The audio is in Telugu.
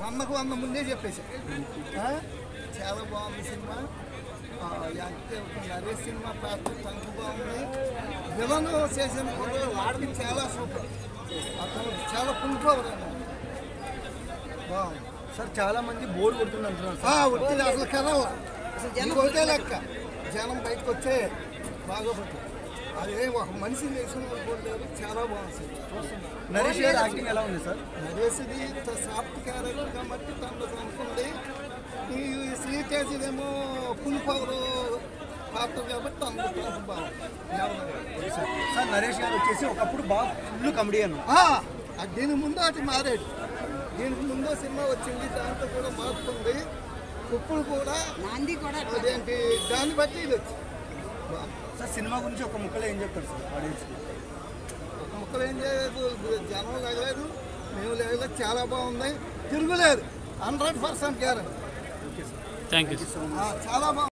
100కు 100 ముందే చెప్పేసి చాలా బాగుంది సినిమా. నరేష్ సినిమా పాత్ర తనకు బాగుంది. విలన్ చేసిన వాడికి చాలా సూపర్, అతను చాలా పుంకోవర్ బాగుంది సార్. చాలా మంది బోర్ కొడుతుంది అంటున్నారు. వచ్చింది అసలు కదల, అసలు ఒకటే లెక్క జనం బయటకు వచ్చే బాగా పట్టు. అదే ఒక మనిషి వేసిన లేదు, చాలా బాగుంది. నరేష్ గారి యాక్టింగ్ ఎలా ఉంది సార్? నరేష్ది సాఫ్ట్ క్యారెక్టర్ కాబట్టి తనకు అనుకుంది. ఈ శ్రీతేజేమో ఫుల్ పవర్ పాత్ర కాబట్టి తనకు బాగుంది సార్. నరేష్ గారు వచ్చేసి ఒకప్పుడు బాగా ఫుల్ కమెడియన్. దీని ముందు అటు మారాడు. దీనికి ముందు సినిమా వచ్చింది, దాంట్లో కూడా మారుతుంది. ఇప్పుడు కూడా అదేంటి దాన్ని బట్టి ఇది వచ్చింది. సార్ సినిమా గురించి ఒక ముక్కలో ఏం చెప్తారు సార్ ఆడియన్స్కి? ఒక ముక్కలు ఏం చేయలేదు, జనం లేగలేదు, మేము లేగలేదు. చాలా బాగుంది, తిరుగులేదు, 100% గ్యారెంటీ. Thank you. చాలా బాగుంది.